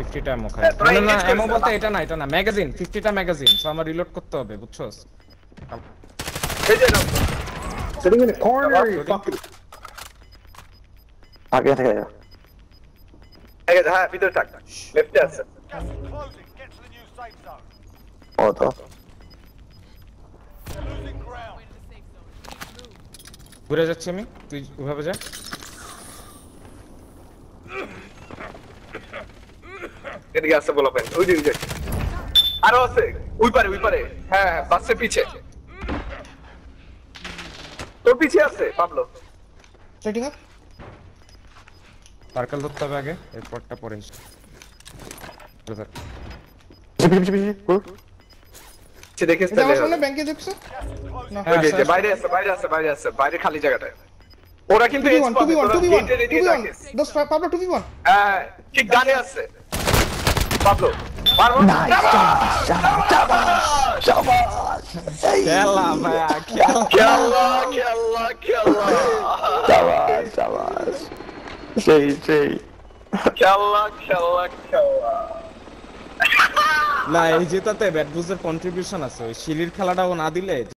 50টা এমো খাই না এমো বলতে এটা না ম্যাগাজিন 50টা ম্যাগাজিন সো আমার রিলোড করতে হবে বুঝছস এই যে না Sitting in the corner, you fucking. আগে থেকে যা এই যে হ্যাঁ ভিতরে থাক লেফটে আছে Gas is closing. Get to the new safe zone. ও তো Losing ground. ঘুরে যাচ্ছি আমি তুই ওভাবে যা এদিকে আছে বলা পেন ওই দিকে আরো আছে ওই পারে হ্যাঁ বাসের পিছে তোর পিছে আছে পাবলো Setting up. সার্কেল ধরতে হবে আগে এরপরটা পরে সে দেখে এটা আমার সামনে ব্যাংকে দেখছো? ওই যে বাইরে আছে বাইরে খালি জায়গাটায় ওরা কিন্তু 2v1. Those Pablo 2v1. হ্যাঁ ঠিক ডানে আছে পাবলো মারবো খেলা ভাইয়া খেলা শাবাশ সেই খেলা না এই জেতাতে ব্যাট বুজের কন্ট্রিবিউশন আছে ওই শিলির খেলাটাও না দিলে